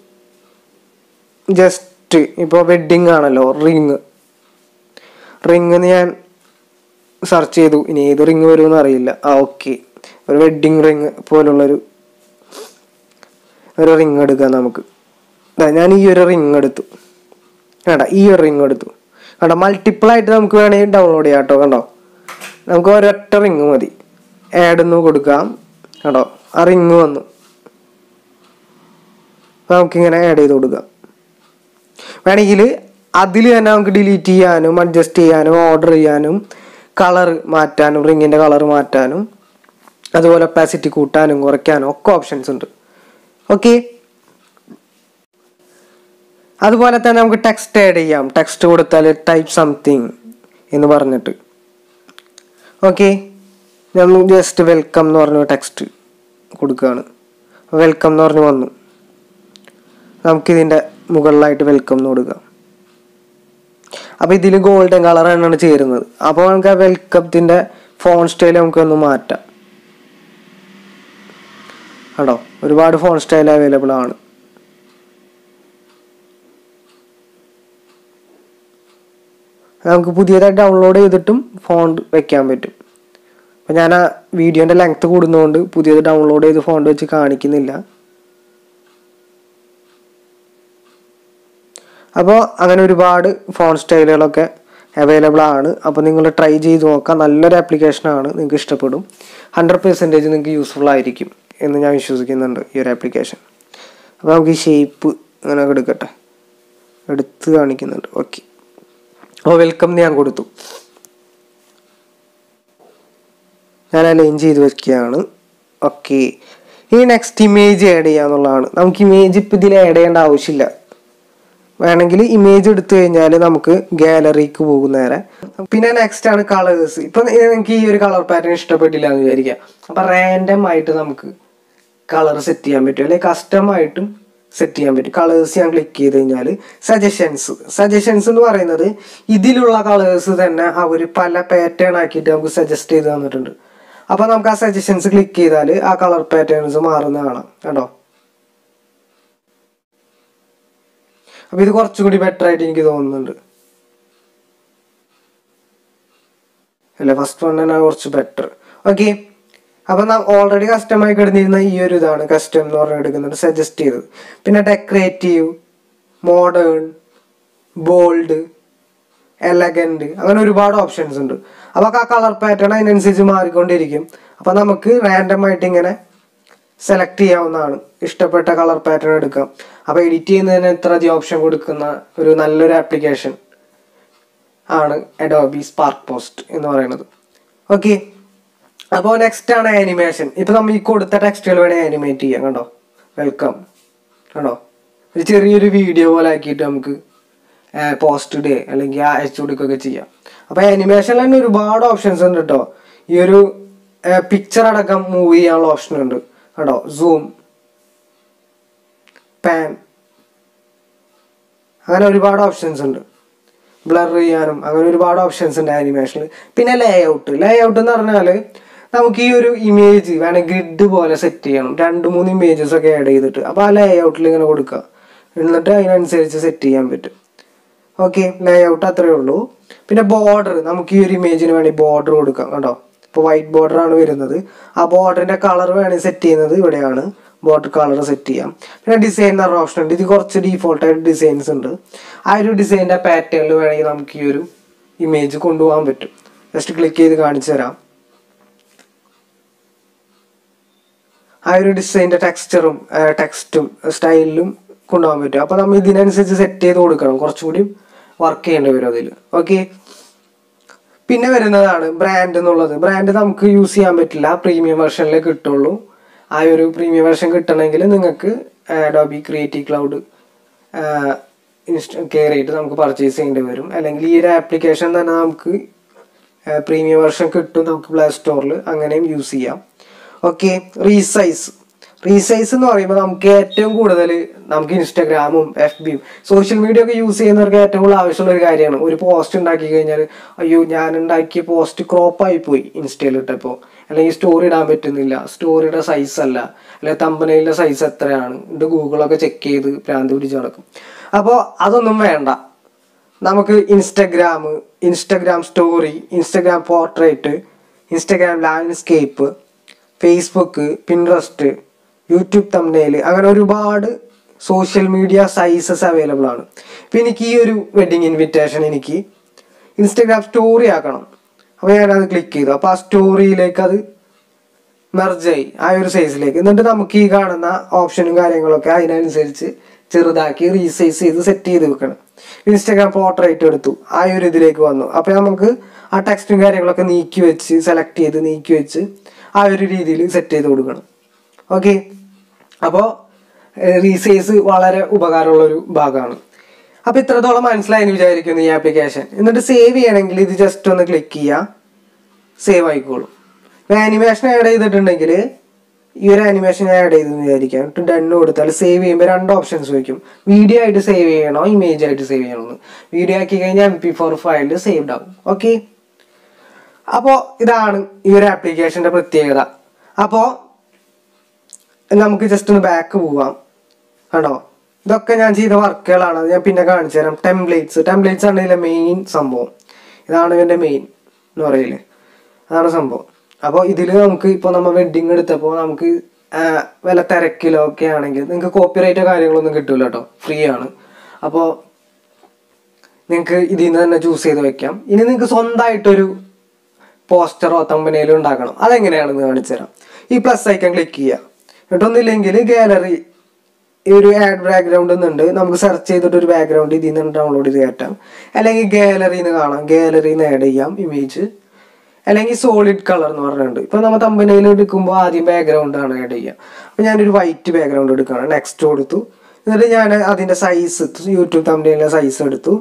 ജസ്റ്റ് ഇപ്പോൾ വെഡ്ഡിങ് ആണല്ലോ, റിങ് റിങ് ഞാൻ സെർച്ച് ചെയ്തു. ഇനി ഏത് റിങ് വരുമെന്ന് അറിയില്ല. ആ ഓക്കെ, ഒരു വെഡ്ഡിങ് റിങ് പോലുള്ളൊരു ഒരു റിങ് എടുക്കാം നമുക്ക്. ഞാൻ ഈ ഒരു റിങ് എടുത്തു, വേണ്ട ഈ ഒരു റിങ് എടുത്തു. കണ്ടോ, മൾട്ടിപ്പിൾ ആയിട്ട് നമുക്ക് വേണമെങ്കിൽ ഡൗൺലോഡ് ചെയ്യാം കേട്ടോ. കണ്ടോ, നമുക്ക് ഒരൊറ്റ റിങ് മതി. ആഡ് എന്ന് കൊടുക്കാം. കണ്ടോ, ആ റിങ് വന്നു. നമുക്കിങ്ങനെ ആഡ് ചെയ്ത് കൊടുക്കാം. വേണമെങ്കിൽ അതിൽ തന്നെ നമുക്ക് ഡിലീറ്റ് ചെയ്യാനും അഡ്ജസ്റ്റ് ചെയ്യാനും ഓർഡർ ചെയ്യാനും കളർ മാറ്റാനും റിങ്ങിൻ്റെ കളർ മാറ്റാനും അതുപോലെ ഒപ്പാസിറ്റി കൂട്ടാനും കുറയ്ക്കാനും ഒക്കെ ഓപ്ഷൻസ് ഉണ്ട്. ഓക്കെ, അതുപോലെ തന്നെ നമുക്ക് ടെക്സ്റ്റ് ആഡ് ചെയ്യാം. ടെക്സ്റ്റ് കൊടുത്താൽ ടൈപ്പ് സംതിങ് എന്ന് പറഞ്ഞിട്ട്. ഓക്കെ, നമ്മൾ ജസ്റ്റ് വെൽക്കം എന്ന് പറഞ്ഞ ടെക്സ്റ്റ് കൊടുക്കുകയാണ്. വെൽക്കം എന്ന് പറഞ്ഞ് വന്നു. നമുക്കിതിൻ്റെ മുകളിലായിട്ട് വെൽക്കം എന്ന് കൊടുക്കാം. അപ്പോൾ ഇതിൽ ഗോൾഡൻ കളർ തന്നെയാണ് ചേരുന്നത്. അപ്പോൾ നമുക്ക് ആ വെൽക്കത്തിൻ്റെ ഫോൺ സ്റ്റൈൽ നമുക്കൊന്ന് മാറ്റാം. കേട്ടോ, ഒരുപാട് ഫോൺ സ്റ്റൈൽ അവൈലബിൾ ആണ്. നമുക്ക് പുതിയതായിട്ട് ഡൗൺലോഡ് ചെയ്തിട്ടും ഫോണ്ട് വെക്കാൻ പറ്റും. അപ്പോൾ ഞാൻ ആ വീഡിയോൻ്റെ ലെങ്ത്ത് കൂടുന്നതുകൊണ്ട് പുതിയത് ഡൗൺലോഡ് ചെയ്ത് ഫോണ്ട് വെച്ച് കാണിക്കുന്നില്ല. അപ്പോൾ അങ്ങനെ ഒരുപാട് ഫോൺ സ്റ്റൈലുകളൊക്കെ അവൈലബിൾ ആണ്. അപ്പോൾ നിങ്ങൾ ട്രൈ ചെയ്ത് നോക്കാം. നല്ലൊരു ആപ്ലിക്കേഷനാണ്, നിങ്ങൾക്ക് ഇഷ്ടപ്പെടും. ഹൺഡ്രഡ് പെർസെൻറ്റേജ് നിങ്ങൾക്ക് യൂസ്ഫുൾ ആയിരിക്കും എന്ന് ഞാൻ വിശ്വസിക്കുന്നുണ്ട് ഈ ഒരു ആപ്ലിക്കേഷൻ. അപ്പോൾ നമുക്ക് ഈ ഷേപ്പ് അങ്ങനെ എടുക്കട്ടെ, എടുത്ത് കാണിക്കുന്നുണ്ട്. ഓക്കെ, അപ്പോൾ വെൽക്കം ഞാൻ കൊടുത്തു. ഞാൻ അലൈൻ ചെയ്ത് വെക്കുകയാണ്. ഓക്കെ, ഇനി നെക്സ്റ്റ് ഇമേജ് ആഡ് ചെയ്യാന്നുള്ളതാണ്. നമുക്ക് ഇമേജ് ഇപ്പം ഇതിൽ ആഡ് ചെയ്യേണ്ട ആവശ്യമില്ല. വേണമെങ്കിൽ ഇമേജ് എടുത്തു കഴിഞ്ഞാൽ നമുക്ക് ഗാലറിക്ക് പോകും നേരെ. പിന്നെ നെക്സ്റ്റ് ആണ് കളേഴ്സ്. ഇപ്പം എനിക്ക് ഈ ഒരു കളർ പാറ്റേൺ ഇഷ്ടപ്പെട്ടില്ല എന്ന് വിചാരിക്കുക. അപ്പം റാൻഡം ആയിട്ട് നമുക്ക് കളർ സെറ്റ് ചെയ്യാൻ പറ്റും, അല്ലെങ്കിൽ കസ്റ്റം ആയിട്ടും സെറ്റ് ചെയ്യാൻ പറ്റും. കളേഴ്സ് ഞാൻ ക്ലിക്ക് ചെയ്ത് കഴിഞ്ഞാൽ സജഷൻസ് സജഷൻസ് എന്ന് പറയുന്നത് ഇതിലുള്ള കളേഴ്സ് തന്നെ അവർ പല പാറ്റേൺ ആക്കിയിട്ട് നമുക്ക് സജസ്റ്റ് ചെയ്ത് തന്നിട്ടുണ്ട്. അപ്പോൾ നമുക്ക് ആ സജഷൻസ് ക്ലിക്ക് ചെയ്താൽ ആ കളർ പാറ്റേൺസ് മാറുന്ന കാണാം. കേട്ടോ, അപ്പോൾ ഇത് കുറച്ചുകൂടി ബെറ്റർ ആയിട്ട് എനിക്ക് തോന്നുന്നുണ്ട് അല്ലേ. ഫസ്റ്റ് വൺ തന്നെ കുറച്ച് ബെറ്റർ. ഓക്കെ, അപ്പം നാം ഓൾറെഡി കസ്റ്റമായി കിടന്നിരുന്ന ഈ ഒരു ഇതാണ് കസ്റ്റം എന്ന് പറഞ്ഞ് എടുക്കുന്നുണ്ട് സജസ്റ്റ് ചെയ്തത്. പിന്നെ ഡെക്കറേറ്റീവ്, മോഡേൺ, ബോൾഡ്, എലഗൻറ്റ്, അങ്ങനെ ഒരുപാട് ഓപ്ഷൻസ് ഉണ്ട്. അപ്പോൾ ആ കളർ പാറ്റേൺ അതിനനുസരിച്ച് മാറിക്കൊണ്ടിരിക്കും. അപ്പം നമുക്ക് റാൻഡം ആയിട്ട് ഇങ്ങനെ സെലക്ട് ചെയ്യാവുന്നതാണ്. ഇഷ്ടപ്പെട്ട കളർ പാറ്റേൺ എടുക്കാം. അപ്പോൾ എഡിറ്റ് ചെയ്യുന്നതിന് ഇത്ര അധികം ഓപ്ഷൻ കൊടുക്കുന്ന ഒരു നല്ലൊരു ആപ്ലിക്കേഷൻ ആണ് അഡോബി സ്പാർക്ക് പോസ്റ്റ് എന്ന് പറയുന്നത്. ഓക്കെ, അപ്പോൾ നെക്സ്റ്റ് ആണ് ആനിമേഷൻ. ഇപ്പോൾ നമ്മൾ ഈ കൊടുത്ത ടെക്സ്റ്റുകൾ വേണമെങ്കിൽ ആനിമേറ്റ് ചെയ്യാം. കണ്ടോ, വെൽക്കം കണ്ടോ, ഒരു ചെറിയൊരു വീഡിയോ പോലെ ആക്കിയിട്ട് നമുക്ക് പോസ്റ്റ് ഡേ അല്ലെങ്കിൽ അയച്ചു കൊടുക്കുകയൊക്കെ ചെയ്യാം. അപ്പോൾ ആനിമേഷനിൽ തന്നെ ഒരുപാട് ഓപ്ഷൻസ് ഉണ്ട് കേട്ടോ. ഈ ഒരു പിക്ചർ അടക്കം മൂവ് ചെയ്യാനുള്ള ഓപ്ഷൻ ഉണ്ട് കേട്ടോ. സൂം, പാൻ, അങ്ങനെ ഒരുപാട് ഓപ്ഷൻസ് ഉണ്ട്. ബ്ലർ ചെയ്യാനും അങ്ങനെ ഒരുപാട് ഓപ്ഷൻസ് ഉണ്ട് ആനിമേഷനിൽ. പിന്നെ ലേ ഔട്ട് ലേ ഔട്ട് എന്ന് പറഞ്ഞാൽ നമുക്ക് ഈ ഒരു ഇമേജ് വേണമെങ്കിൽ ഗ്രിഡ് പോലെ സെറ്റ് ചെയ്യണം. രണ്ട് മൂന്ന് ഇമേജസ് ഒക്കെ ആഡ് ചെയ്തിട്ട് അപ്പോൾ ആ ലേ ഔട്ടിൽ ഇങ്ങനെ കൊടുക്കുക, എന്നിട്ട് അതിനനുസരിച്ച് സെറ്റ് ചെയ്യാൻ പറ്റും. ഓക്കെ, ലേ ഔട്ട് അത്രയേ ഉള്ളൂ. പിന്നെ ബോർഡർ, നമുക്ക് ഈ ഒരു ഇമേജിന് വേണമെങ്കിൽ ബോർഡർ കൊടുക്കാം. കേട്ടോ, ഇപ്പോൾ വൈറ്റ് ബോർഡർ ആണ് വരുന്നത്. ആ ബോർഡറിൻ്റെ കളർ വേണമെങ്കിൽ സെറ്റ് ചെയ്യുന്നത് ഇവിടെയാണ്. ബോർഡർ കളർ സെറ്റ് ചെയ്യാം. പിന്നെ ഡിസൈൻ എന്ന് പറഞ്ഞ ഓപ്ഷൻ ഉണ്ട്. ഇത് കുറച്ച് ഡീഫോൾട്ടായിട്ട് ഡിസൈൻസ് ഉണ്ട്. ആ ഒരു ഡിസൈനിൻ്റെ പാറ്റേണിൽ വേണമെങ്കിൽ നമുക്ക് ഈ ഒരു ഇമേജ് കൊണ്ടുപോകാൻ പറ്റും. ജസ്റ്റ് ക്ലിക്ക് ചെയ്ത് കാണിച്ചു തരാം. ആ ഒരു ഡിസൈനിൻ്റെ ടെക്സ്ചറും ടെക്സ്റ്റും സ്റ്റൈലിലും കൊണ്ടുപോകാൻ പറ്റും. അപ്പോൾ നമ്മൾ ഇതിനനുസരിച്ച് സെറ്റ് ചെയ്ത് കൊടുക്കണം. കുറച്ചുകൂടി വർക്ക് ചെയ്യേണ്ടി വരും അതിൽ. ഓക്കെ, പിന്നെ വരുന്നതാണ് ബ്രാൻഡ് എന്നുള്ളത്. ബ്രാൻഡ് നമുക്ക് യൂസ് ചെയ്യാൻ പറ്റില്ല, പ്രീമിയം വെർഷനിലേ കിട്ടുള്ളൂ. ആ ഒരു പ്രീമിയം വെർഷൻ കിട്ടണമെങ്കിൽ നിങ്ങൾക്ക് അഡോബി ക്രിയേറ്റീവ് ക്ലൗഡ് ഇൻസ്റ്റ കയറിയിട്ട് നമുക്ക് പർച്ചേസ് ചെയ്യേണ്ടി വരും. അല്ലെങ്കിൽ ഈ ഒരു ആപ്ലിക്കേഷൻ തന്നെ നമുക്ക് പ്രീമിയം വെർഷൻ കിട്ടും നമുക്ക് പ്ലേ സ്റ്റോറിൽ, അങ്ങനെയും യൂസ് ചെയ്യാം. ഓക്കെ, റീസൈസ് റീസൈസ് എന്ന് പറയുമ്പോൾ നമുക്ക് ഏറ്റവും കൂടുതൽ നമുക്ക് ഇൻസ്റ്റാഗ്രാമും എഫ് ബിയും സോഷ്യൽ മീഡിയ ഒക്കെ യൂസ് ചെയ്യുന്നവർക്ക് ഏറ്റവും കൂടുതൽ ആവശ്യമുള്ള ഒരു കാര്യമാണ്. ഒരു പോസ്റ്റ് ഉണ്ടാക്കി കഴിഞ്ഞാൽ അയ്യോ ഞാൻ ഉണ്ടാക്കിയ പോസ്റ്റ് ക്രോപ്പായി പോയി ഇൻസ്റ്റയിൽ ഇട്ടപ്പോൾ, അല്ലെങ്കിൽ സ്റ്റോറി ഇടാൻ പറ്റുന്നില്ല, സ്റ്റോറിയുടെ സൈസ് അല്ല, അല്ലെങ്കിൽ തമ്പനയിലെ സൈസ് എത്രയാണ്, ഇത് ഗൂഗിളൊക്കെ ചെക്ക് ചെയ്ത് ഭ്രാന്ത് പിടിച്ച് നടക്കും. അപ്പോൾ അതൊന്നും വേണ്ട. നമുക്ക് Instagram, Instagram story, Instagram portrait, Instagram landscape, Facebook, Pinterest, YouTube thumbnail, അങ്ങനെ ഒരുപാട് സോഷ്യൽ മീഡിയ സൈസസ് അവൈലബിൾ ആണ്. ഇപ്പം എനിക്ക് ഈ ഒരു വെഡിങ് ഇൻവിറ്റേഷൻ എനിക്ക് ഇൻസ്റ്റഗ്രാം സ്റ്റോറി ആക്കണം. അപ്പോൾ ഞാനത് ക്ലിക്ക് ചെയ്തു. അപ്പോൾ ആ സ്റ്റോറിയിലേക്ക് അത് മെർജായി ആ ഒരു സൈസിലേക്ക്. എന്നിട്ട് നമുക്ക് ഈ കാണുന്ന ഓപ്ഷനും കാര്യങ്ങളൊക്കെ അതിനനുസരിച്ച് ചെറുതാക്കി റീസൈസ് ചെയ്ത് സെറ്റ് ചെയ്ത് വെക്കണം. ഇൻസ്റ്റഗ്രാം പോർട്രേറ്റ് എടുത്തു, ആ ഒരു ഇതിലേക്ക് വന്നു. അപ്പോൾ നമുക്ക് ആ ടെക്സ്റ്റും കാര്യങ്ങളൊക്കെ നീക്കി വെച്ച് സെലക്ട് ചെയ്ത് നീക്കി വെച്ച് ആ ഒരു രീതിയിൽ സെറ്റ് ചെയ്ത് കൊടുക്കണം. ഓക്കെ, അപ്പോൾ റീസൈസ് വളരെ ഉപകാരമുള്ളൊരു ഭാഗമാണ്. അപ്പോൾ ഇത്രത്തോളം മനസ്സിലായെന്ന് വിചാരിക്കുന്നു ഈ ആപ്ലിക്കേഷൻ. എന്നിട്ട് സേവ് ചെയ്യണമെങ്കിൽ ഇത് ജസ്റ്റ് ഒന്ന് ക്ലിക്ക് ചെയ്യുക, സേവ് ആയിക്കോളും. ഇപ്പോൾ ആനിമേഷൻ ആഡ് ചെയ്തിട്ടുണ്ടെങ്കിൽ ഈ ഒരു ആനിമേഷൻ ആഡ് ചെയ്തെന്ന് വിചാരിക്കാം, എന്നിട്ട് ഡണ്ണ് കൊടുത്താൽ സേവ് ചെയ്യുമ്പോൾ രണ്ട് ഓപ്ഷൻസ് വയ്ക്കും. വീഡിയോ ആയിട്ട് സേവ് ചെയ്യണോ ഇമേജ് ആയിട്ട് സേവ് ചെയ്യണമെന്ന്. വീഡിയോ ആക്കി കഴിഞ്ഞാൽ എം പി ഫോർ ഫയലിൽ സേവ്ഡ് ആവും. ഓക്കെ, അപ്പോൾ ഇതാണ് ഈ ഒരു ആപ്ലിക്കേഷൻ്റെ പ്രത്യേകത. അപ്പോൾ നമുക്ക് ജസ്റ്റ് ഒന്ന് ബാക്ക് പോവാം. കണ്ടോ, ഇതൊക്കെ ഞാൻ ചെയ്ത വർക്കുകളാണ്, അത് ഞാൻ പിന്നെ കാണിച്ചു തരാം. ടെംപ്ലേറ്റ്സ് ടെംപ്ലേറ്റ്സ് ആണ് ഇതിലെ മെയിൻ സംഭവം. ഇതാണ് ഇതിൻ്റെ മെയിൻ എന്ന് പറയില്ലേ, അതാണ് സംഭവം. അപ്പോൾ ഇതിൽ നമുക്ക് ഇപ്പോൾ നമ്മൾ വെഡ്ഡിങ് എടുത്തപ്പോൾ നമുക്ക് വില തിരക്കിലോ ഒക്കെ ആണെങ്കിൽ നിങ്ങൾക്ക് കോപ്പിറൈറ്റോ കാര്യങ്ങളൊന്നും കിട്ടില്ല കേട്ടോ, ഫ്രീ ആണ്. അപ്പോൾ നിങ്ങൾക്ക് ഇതിൽ നിന്ന് തന്നെ ചൂസ് ചെയ്ത് വെക്കാം. ഇനി നിങ്ങൾക്ക് സ്വന്തമായിട്ടൊരു പോസ്റ്ററോ തമ്പനയിലോ ഉണ്ടാക്കണം. അതെങ്ങനെയാണെന്ന് കാണിച്ചു തരാം. ഈ പ്ലസ് ഐക്കൺ ക്ലിക്ക് ചെയ്യുക. എന്നിട്ടൊന്നില്ലെങ്കിൽ ഗാലറി ഈ ഒരു ആഡ് ബാക്ക്ഗ്രൗണ്ട് എന്നുണ്ട്, നമുക്ക് സെർച്ച് ചെയ്തിട്ട് ഒരു ബാക്ക്ഗ്രൗണ്ട് ഇതിൽ നിന്ന് ഡൗൺലോഡ് ചെയ്ത് കയറ്റാം. അല്ലെങ്കിൽ ഗാലറിന്ന് കാണാം, ഗാലറിന്ന് ആഡ് ചെയ്യാം ഇമേജ്. അല്ലെങ്കിൽ സോളിഡ് കളർ എന്ന് പറഞ്ഞിട്ടുണ്ട്. ഇപ്പോൾ നമ്മൾ തമ്പനയിൽ എടുക്കുമ്പോൾ ആദ്യം ബാക്ക്ഗ്രൗണ്ട് ആണ് ആഡ് ചെയ്യുക. അപ്പോൾ ഞാനൊരു വൈറ്റ് ബാക്ക്ഗ്രൗണ്ട് എടുക്കുകയാണ്, നെക്സ്റ്റ് കൊടുത്തു. എന്നിട്ട് ഞാൻ അതിൻ്റെ സൈസ് യൂട്യൂബ് തമ്പനയിലെ സൈസ് എടുത്തു,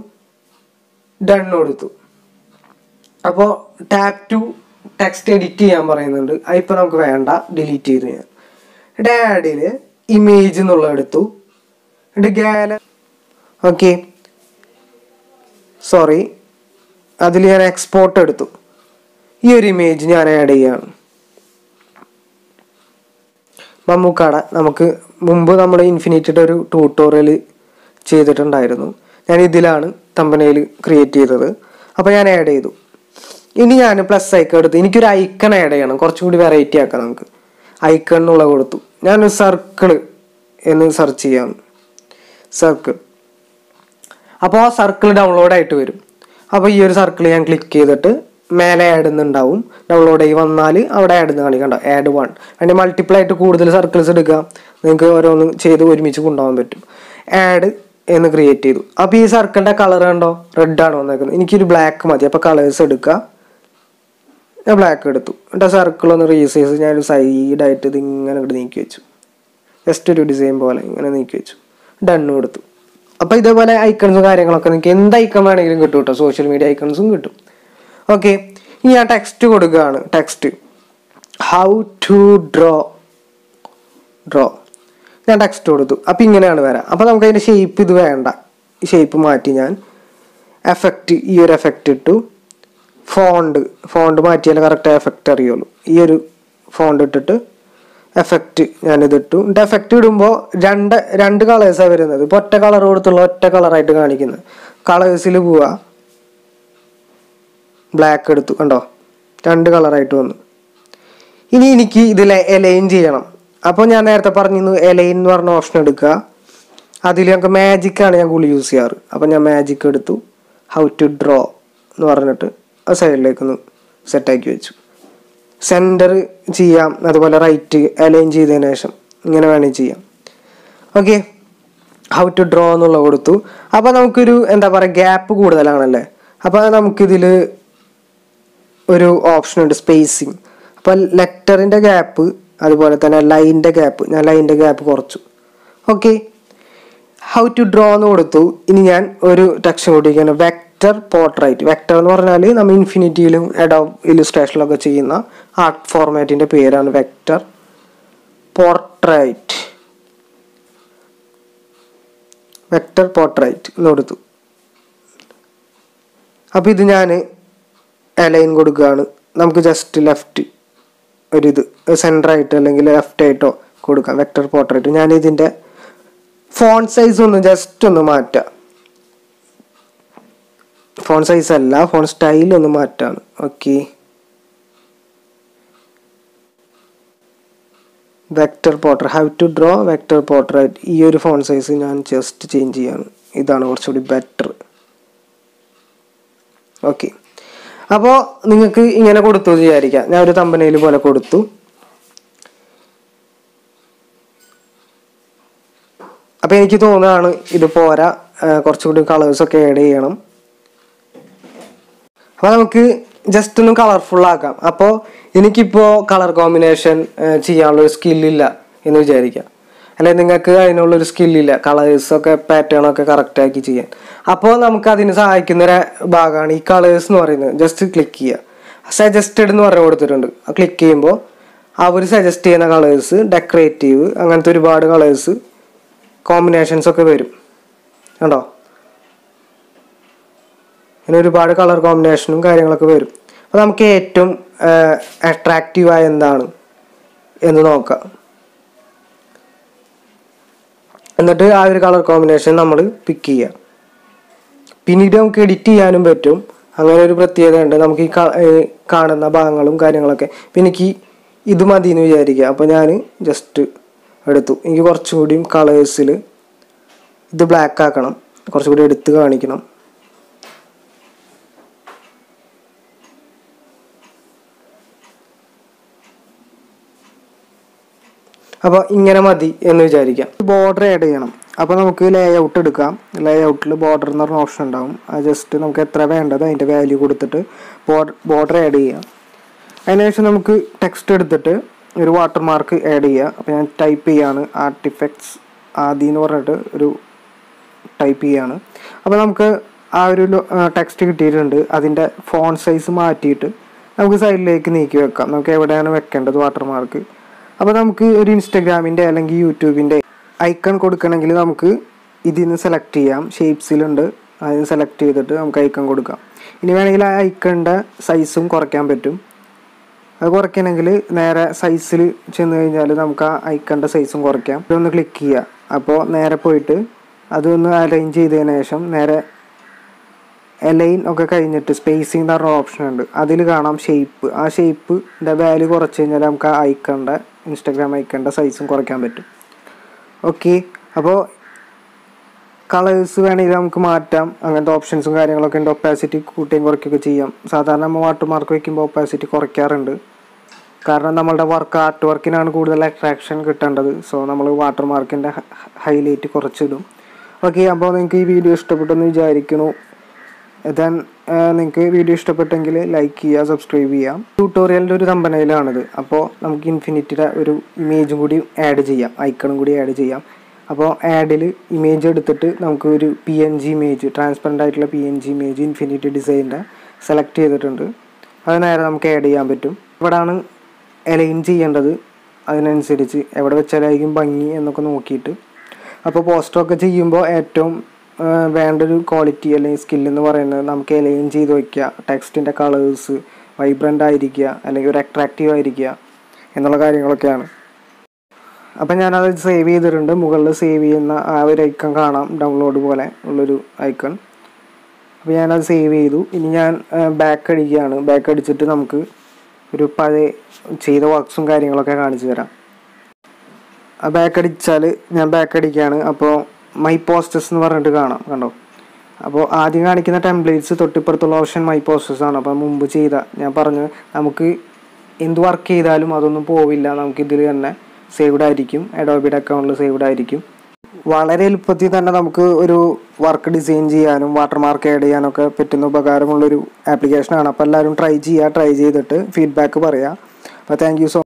ഡൺ കൊടുത്തു. അപ്പോൾ ടാപ്പ് ടു ടെക്സ്റ്റ് എഡിറ്റ് ചെയ്യാൻ പറയുന്നുണ്ട്. അതിപ്പോൾ നമുക്ക് വേണ്ട, ഡിലീറ്റ് ചെയ്തു ഞാൻ. ഡാഡിൽ ഇമേജ് എന്നുള്ള എടുത്തു. എന്നിട്ട് ഗാലറി ഓക്കെ സോറി അതിൽ ഞാൻ എക്സ്പോർട്ട് എടുത്തു. ഈ ഒരു ഇമേജ് ഞാൻ ആഡ് ചെയ്യാണ്. മമ്മൂക്കാട നമുക്ക് മുമ്പ് നമ്മൾ ഇൻഫിനിറ്റിയുടെ ഒരു ട്യൂട്ടോറിയൽ ചെയ്തിട്ടുണ്ടായിരുന്നു. ഞാൻ ഇതിലാണ് തമ്പനയിൽ ക്രിയേറ്റ് ചെയ്തത്. അപ്പോൾ ഞാൻ ആഡ് ചെയ്തു. ഇനി ഞാൻ പ്ലസ് ഐക്കൺ എടുത്ത് എനിക്കൊരു ഐക്കൺ ആഡ് ചെയ്യണം, കുറച്ചുകൂടി വെറൈറ്റി ആക്കാം നമുക്ക്. ഐക്കൺ എന്നുള്ള കൊടുത്തു. ഞാൻ സർക്കിള് എന്ന് സെർച്ച് ചെയ്യാം, സർക്കിൾ. അപ്പോൾ ആ സർക്കിൾ ഡൗൺലോഡ് ആയിട്ട് വരും. അപ്പോൾ ഈ ഒരു സർക്കിൾ ഞാൻ ക്ലിക്ക് ചെയ്തിട്ട് മേലെ ആഡ് എന്നുണ്ടാവും. ഡൗൺലോഡ് ആയി വന്നാൽ അവിടെ ആഡ് എന്ന് കാണിക്കണ്ട, ആഡ് വൺ. അതിൻ്റെ മൾട്ടിപ്പിൾ ആയിട്ട് കൂടുതൽ സർക്കിൾസ് എടുക്കുക, നിങ്ങൾക്ക് ഓരോന്നും ചെയ്ത് ഒരുമിച്ച് കൊണ്ടുപോകാൻ പറ്റും. ആഡ് എന്ന് ക്രിയേറ്റ് ചെയ്തു. അപ്പോൾ ഈ സർക്കിളിൻ്റെ കളർ കണ്ടോ, റെഡ് ആണ് വന്നേക്കുന്നത്. എനിക്കൊരു ബ്ലാക്ക് മതി. അപ്പോൾ കളേഴ്സ് എടുക്കുക, ഞാൻ ബ്ലാക്ക് എടുത്തു. എന്നിട്ട് സർക്കിൾ ഒന്ന് റീസൈസ് ഞാനൊരു സൈഡായിട്ട് ഇത് ഇങ്ങനെ ഇവിടെ നീക്കി വെച്ചു, ജസ്റ്റ് ഒരു ഡിസൈൻ പോലെ ഇങ്ങനെ നീക്കി വെച്ചു, ഡണ്ണ് കൊടുത്തു. അപ്പോൾ ഇതേപോലെ ഐക്കൺസും കാര്യങ്ങളൊക്കെ നിങ്ങൾക്ക് എന്ത് ഐക്കൺ വേണമെങ്കിലും കിട്ടും കേട്ടോ, സോഷ്യൽ മീഡിയ ഐക്കൺസും കിട്ടും. ഓക്കെ, ഇനി ഞാൻ ടെക്സ്റ്റ് കൊടുക്കുകയാണ്. Text how to draw draw ഞാൻ ടെക്സ്റ്റ് കൊടുത്തു. അപ്പോൾ ഇങ്ങനെയാണ് വരാം. അപ്പോൾ നമുക്ക് അതിൻ്റെ ഷേപ്പ് ഇത് വേണ്ട, ഈ ഷേപ്പ് മാറ്റി ഞാൻ എഫക്റ്റ് ഈ ഒരു എഫക്റ്റ് ഇട്ടു. ഫോണ്ട് ഫോണ്ട് മാറ്റിയാൽ കറക്റ്റ് എഫക്റ്റ് അറിയുള്ളൂ. ഈ ഒരു ഫോണ്ട് ഇട്ടിട്ട് എഫക്റ്റ് ഞാനിതിട്ടു. എന്നിട്ട് എഫക്റ്റ് ഇടുമ്പോൾ രണ്ട് രണ്ട് കളേഴ്സാണ് വരുന്നത്. ഇപ്പോൾ ഒറ്റ കളർ കൊടുത്തുള്ള ഒറ്റ കളറായിട്ട് കാണിക്കുന്നത്. കളേഴ്സിൽ പോവുക, ബ്ലാക്ക് എടുത്തു, കണ്ടോ രണ്ട് കളറായിട്ട് വന്നു. ഇനി എനിക്ക് ഇതിൽ എലൈൻ ചെയ്യണം. അപ്പോൾ ഞാൻ നേരത്തെ പറഞ്ഞിരുന്നു എലൈൻ എന്ന് പറഞ്ഞ ഓപ്ഷൻ എടുക്കുക. അതിൽ ഞങ്ങൾക്ക് മാജിക്കാണ് ഞാൻ കൂടുതൽ യൂസ് ചെയ്യാറ്. അപ്പോൾ ഞാൻ മാജിക് എടുത്തു. ഹൗ ടു ഡ്രോ എന്ന് പറഞ്ഞിട്ട് ആ സൈഡിലേക്കൊന്ന് സെറ്റാക്കി വെച്ചു. സെൻറ്റർ ചെയ്യാം, അതുപോലെ റൈറ്റ് അലൈൻ ചെയ്തതിന് ശേഷം ഇങ്ങനെ വേണമെങ്കിൽ ചെയ്യാം. ഓക്കെ, ഹൗ ടു ഡ്രോ എന്നുള്ള കൊടുത്തു. അപ്പോൾ നമുക്കൊരു എന്താ പറയുക ഗ്യാപ്പ് കൂടുതലാണല്ലേ. അപ്പോൾ നമുക്കിതിൽ ഒരു ഓപ്ഷൻ ഉണ്ട് സ്പേസിങ്. അപ്പോൾ ലെറ്ററിൻ്റെ ഗ്യാപ്പ് അതുപോലെ തന്നെ ലൈനിൻ്റെ ഗ്യാപ്പ്, ഞാൻ ലൈനിൻ്റെ ഗ്യാപ്പ് കുറച്ചു. ഓക്കെ, ഹൗ ടു ഡ്രോ എന്ന് കൊടുത്തു. ഇനി ഞാൻ ഒരു ടെക്സ്റ്റ് കൊടുക്കുകയാണ് വെക്റ്റർ പോർട്രൈറ്റ്. വെക്റ്റർ എന്ന് പറഞ്ഞാൽ നമ്മൾ ഇൻഫിനിറ്റിയിലും എഡോബ് ഇല്ലുസ്ട്രേഷനിലൊക്കെ ചെയ്യുന്ന ആർട്ട് ഫോർമാറ്റിൻ്റെ പേരാണ് വെക്റ്റർ പോർട്രൈറ്റ്. വെക്റ്റർ പോർട്രൈറ്റ് എന്ന് കൊടുത്തു. അപ്പോൾ ഇത് ഞാൻ അലൈൻ കൊടുക്കുകയാണ്. നമുക്ക് ജസ്റ്റ് ലെഫ്റ്റ് ഒരിത് സെൻറ്ററായിട്ട് അല്ലെങ്കിൽ ലെഫ്റ്റ് ആയിട്ടോ കൊടുക്കാം. Vector portrait. ഞാൻ ഇതിൻ്റെ ഫോൺ സൈസ് ഒന്ന് ജസ്റ്റ് ഒന്ന് മാറ്റാം. ഫോൺ സൈസ് അല്ല, ഫോൺ സ്റ്റൈൽ ഒന്ന് മാറ്റാണ്. Okay, vector portrait, how to draw vector portrait. ഈ ഒരു ഫോൺ സൈസ് ഞാൻ ജസ്റ്റ് ചേഞ്ച് ചെയ്യാണ്. ഇതാണ് കുറച്ചുകൂടി ബെറ്റർ. ഓക്കെ, അപ്പോൾ നിങ്ങൾക്ക് ഇങ്ങനെ കൊടുത്തു വിചാരിക്കാം. ഞാൻ ഒരു തമ്പനയിൽ പോലെ കൊടുത്തു. അപ്പോൾ എനിക്ക് തോന്നുകയാണ് ഇത് പോരാ, കുറച്ചുകൂടി കളേഴ്സൊക്കെ ആഡ് ചെയ്യണം. അപ്പോൾ നമുക്ക് ജസ്റ്റ് ഒന്ന് കളർഫുൾ ആക്കാം. അപ്പോൾ എനിക്കിപ്പോൾ കളർ കോമ്പിനേഷൻ ചെയ്യാനുള്ളൊരു സ്കില്ലില്ല എന്ന് വിചാരിക്കാം, അല്ലെങ്കിൽ നിങ്ങൾക്ക് അതിനുള്ളൊരു സ്കില്ലില്ല കളേഴ്സൊക്കെ പാറ്റേണൊക്കെ കറക്റ്റാക്കി ചെയ്യാൻ. അപ്പോൾ നമുക്ക് അതിന് സഹായിക്കുന്നൊരു ഭാഗമാണ് ഈ കളേഴ്സ് എന്ന് പറയുന്നത്. ജസ്റ്റ് ക്ലിക്ക് ചെയ്യുക, സജസ്റ്റഡ് എന്ന് പറഞ്ഞു കൊടുത്തിട്ടുണ്ട്. ക്ലിക്ക് ചെയ്യുമ്പോൾ അവർ സജസ്റ്റ് ചെയ്യുന്ന കളേഴ്സ്, ഡെക്കറേറ്റീവ്, അങ്ങനത്തെ ഒരുപാട് കളേഴ്സ് കോമ്പിനേഷൻസ് ഒക്കെ വരും. കണ്ടോ, അങ്ങനെ ഒരുപാട് കളർ കോമ്പിനേഷനും കാര്യങ്ങളൊക്കെ വരും. അപ്പോൾ നമുക്ക് ഏറ്റവും അട്രാക്റ്റീവായ എന്താണ് എന്ന് നോക്കാം. എന്നിട്ട് ആ ഒരു കളർ കോമ്പിനേഷൻ നമ്മൾ പിക്ക് ചെയ്യുക. പിന്നീട് നമുക്ക് എഡിറ്റ് ചെയ്യാനും പറ്റും. അങ്ങനെ ഒരു പ്രത്യേകത ഉണ്ട്. നമുക്ക് ഈ കാണുന്ന ഭാഗങ്ങളും കാര്യങ്ങളൊക്കെ. പിന്നെ എനിക്ക് ഇത് മതി എന്ന് വിചാരിക്കുക. അപ്പോൾ ഞാൻ ജസ്റ്റ് എടുത്തു. എനിക്ക് കുറച്ചും കൂടിയും കളേഴ്സിൽ ഇത് ബ്ലാക്ക് ആക്കണം, കുറച്ചുകൂടി എടുത്ത് കാണിക്കണം. അപ്പോൾ ഇങ്ങനെ മതി എന്ന് വിചാരിക്കാം. ബോർഡർ ആഡ് ചെയ്യണം. അപ്പോൾ നമുക്ക് ലേ ഔട്ട് എടുക്കാം. ലേ ഔട്ടിൽ ബോർഡർ എന്ന് പറഞ്ഞ ഓപ്ഷൻ ഉണ്ടാവും. അത് ജസ്റ്റ് നമുക്ക് എത്ര വേണ്ടത് അതിൻ്റെ വാല്യൂ കൊടുത്തിട്ട് ബോർഡർ ബോർഡർ ആഡ് ചെയ്യാം. അതിനുശേഷം നമുക്ക് ടെക്സ്റ്റ് എടുത്തിട്ട് ഒരു വാട്ടർ മാർക്ക് ആഡ് ചെയ്യുക. അപ്പോൾ ഞാൻ ടൈപ്പ് ചെയ്യാണ് ആർട്ടിഫാക്ട്സ് ആദി എന്ന് പറഞ്ഞിട്ട് ഒരു ടൈപ്പ് ചെയ്യാണ്. അപ്പോൾ നമുക്ക് ആ ഒരു ടെക്സ്റ്റ് കിട്ടിയിട്ടുണ്ട്. അതിൻ്റെ ഫോൺ സൈസ് മാറ്റിയിട്ട് നമുക്ക് സൈഡിലേക്ക് നീക്കി വെക്കാം. നമുക്ക് എവിടെയാണ് വെക്കേണ്ടത് വാട്ടർ മാർക്ക്. അപ്പോൾ നമുക്ക് ഒരു ഇൻസ്റ്റഗ്രാമിൻ്റെ അല്ലെങ്കിൽ യൂട്യൂബിൻ്റെ ഐക്കൺ കൊടുക്കണമെങ്കിൽ നമുക്ക് ഇതിൽ നിന്ന് സെലക്ട് ചെയ്യാം. ഷേപ്സിലുണ്ട്, അതിന് സെലക്ട് ചെയ്തിട്ട് നമുക്ക് ഐക്കൺ കൊടുക്കാം. ഇനി വേണമെങ്കിൽ ആ ഐക്കണിൻ്റെ സൈസും കുറയ്ക്കാൻ പറ്റും. അത് കുറയ്ക്കണമെങ്കിൽ നേരെ സൈസിൽ ചെന്ന് കഴിഞ്ഞാൽ നമുക്ക് ആ ഐക്കണിൻ്റെ സൈസും കുറയ്ക്കാം. ഇതൊന്ന് ക്ലിക്ക് ചെയ്യുക. അപ്പോൾ നേരെ പോയിട്ട് അതൊന്ന് അലൈൻ ചെയ്തതിന് ശേഷം നേരെ അലൈൻ ഒക്കെ കഴിഞ്ഞിട്ട് സ്പേസിങ് എന്ന് പറഞ്ഞ ഓപ്ഷൻ ഉണ്ട്. അതിൽ കാണാം ഷേപ്പ്. ആ ഷേപ്പിൻ്റെ വാല്യൂ കുറച്ച് കഴിഞ്ഞാൽ നമുക്ക് ആ ഐക്കണിൻ്റെ ഇൻസ്റ്റാഗ്രാം ഐക്കണിൻ്റെ സൈസും കുറയ്ക്കാൻ പറ്റും. ഓക്കെ, അപ്പോൾ കളേഴ്സ് വേണമെങ്കിൽ നമുക്ക് മാറ്റാം. അങ്ങനത്തെ ഓപ്ഷൻസും കാര്യങ്ങളൊക്കെ ഉണ്ട്. ഒപ്പാസിറ്റി കൂട്ടുകയും കുറയ്ക്കുകയൊക്കെ ചെയ്യാം. സാധാരണ നമ്മൾ വാട്ടർ മാർക്ക് വയ്ക്കുമ്പോൾ ഒപ്പാസിറ്റി കുറയ്ക്കാറുണ്ട്. കാരണം നമ്മളുടെ വർക്ക് ആർട്ട് വർക്കിനാണ് കൂടുതൽ അട്രാക്ഷൻ കിട്ടേണ്ടത്. സോ നമ്മൾ വാട്ടർ മാർക്കിൻ്റെ ഹൈലൈറ്റ് കുറച്ചിടും. ഓക്കെ, അപ്പോൾ നിങ്ങൾക്ക് ഈ വീഡിയോ ഇഷ്ടപ്പെട്ടെന്ന് വിചാരിക്കുന്നു. ദെൻ നിങ്ങൾക്ക് വീഡിയോ ഇഷ്ടപ്പെട്ടെങ്കിൽ ലൈക്ക് ചെയ്യുക, സബ്സ്ക്രൈബ് ചെയ്യാം. ട്യൂട്ടോറിയലിൻ്റെ ഒരു തമ്പനയിലാണിത്. അപ്പോൾ നമുക്ക് ഇൻഫിനിറ്റിയുടെ ഒരു ഇമേജും കൂടി ആഡ് ചെയ്യാം, ഐക്കണും കൂടി ആഡ് ചെയ്യാം. അപ്പോൾ ആഡിൽ ഇമേജ് എടുത്തിട്ട് നമുക്ക് ഒരു P N G image, transparent ആയിട്ടുള്ള P N G image infinity ഡിസൈനിൻ്റെ സെലക്ട് ചെയ്തിട്ടുണ്ട്. അത് നേരെ നമുക്ക് ആഡ് ചെയ്യാൻ പറ്റും. ഇവിടെയാണ് അലൈൻ ചെയ്യേണ്ടത്. അതിനനുസരിച്ച് എവിടെ വെച്ചാലായിരിക്കും ഭംഗി എന്നൊക്കെ നോക്കിയിട്ട്. അപ്പോൾ പോസ്റ്ററൊക്കെ ചെയ്യുമ്പോൾ ഏറ്റവും വേണ്ടൊരു ക്വാളിറ്റി അല്ലെങ്കിൽ സ്കില്ലെന്ന് പറയുന്നത് നമുക്ക് അലൈൻ ചെയ്ത് വയ്ക്കുക. ടെക്സ്റ്റിൻ്റെ കളേഴ്സ് വൈബ്രൻ്റ് ആയിരിക്കുക അല്ലെങ്കിൽ ഒരു അട്രാക്റ്റീവ് ആയിരിക്കുക എന്നുള്ള കാര്യങ്ങളൊക്കെയാണ്. അപ്പം ഞാനത് സേവ് ചെയ്തിട്ടുണ്ട്. മുകളിൽ സേവ് ചെയ്യുന്ന ആ ഒരു ഐക്കൺ കാണാം, ഡൗൺലോഡ് പോലെ ഉള്ളൊരു ഐക്കൺ. അപ്പോൾ ഞാനത് സേവ് ചെയ്തു. ഇനി ഞാൻ ബാക്ക് അടിക്കുകയാണ്. ബാക്ക് അടിച്ചിട്ട് നമുക്ക് ഒരു പഴയ ചെയ്ത വർക്ക്സും കാര്യങ്ങളൊക്കെ കാണിച്ചു തരാം. ബാക്ക് അടിച്ചാൽ ഞാൻ ബാക്ക് അടിക്കുകയാണ്. അപ്പോൾ മൈ പോസ്റ്റേഴ്സ് എന്ന് പറഞ്ഞിട്ട് കാണാം, കണ്ടോ. അപ്പോൾ ആദ്യം കാണിക്കുന്ന ടെംപ്ലേറ്റ്സ് തൊട്ടിപ്പുറത്തുള്ള ഓപ്ഷൻ മൈ പോസ്റ്റേഴ്സ് ആണ്. അപ്പോൾ മുമ്പ് ചെയ്ത ഞാൻ പറഞ്ഞു നമുക്ക് എന്ത് വർക്ക് ചെയ്താലും അതൊന്നും പോവില്ല, നമുക്കിതിൽ തന്നെ സേവ്ഡ് ആയിരിക്കും, അഡോബിയുടെ അക്കൗണ്ടിൽ സേവ്ഡ് ആയിരിക്കും. വളരെ എളുപ്പത്തിൽ തന്നെ നമുക്ക് ഒരു വർക്ക് ഡിസൈൻ ചെയ്യാനും വാട്ടർമാർക്ക് ആഡ് ചെയ്യാനൊക്കെ പറ്റുന്ന ഉപകാരമുള്ളൊരു ആപ്ലിക്കേഷനാണ്. അപ്പോൾ എല്ലാവരും ട്രൈ ചെയ്യുക. ട്രൈ ചെയ്തിട്ട് ഫീഡ്ബാക്ക് പറയുക. അപ്പോൾ താങ്ക് യു സോ